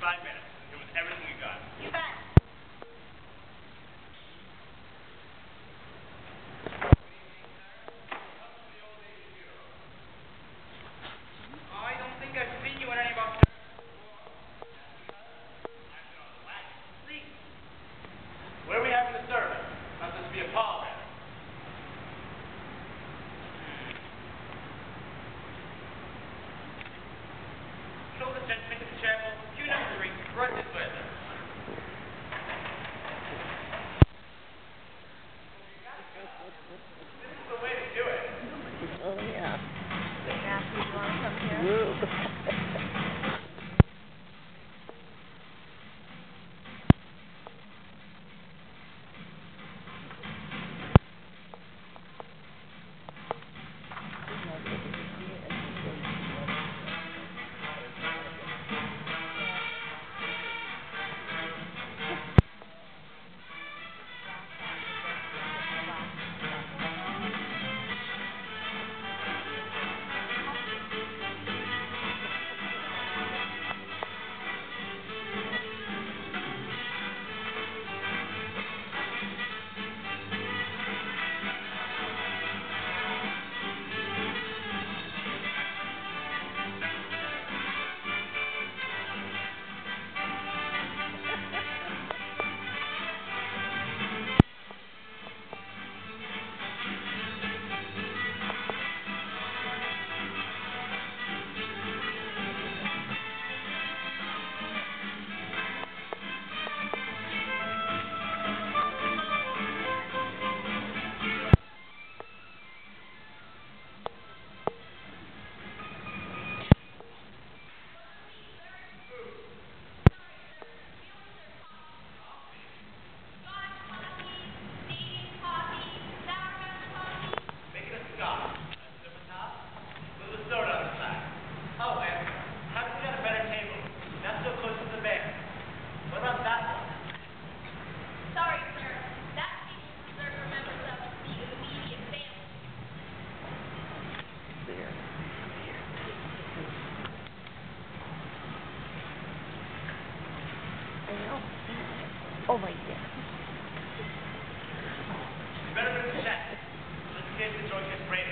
5 minutes. It was everything you got. You bet. I don't think I've seen you in any box. Where are we having the service? Not supposed to be a pall bearer. Show the gentleman to the chapel, queue number 3, right this way, sir. This is the way to do it. Oh, yeah. Matthew, you want to come here? Rube. Oh my God. You better bring the check. Just in case the joint gets raided.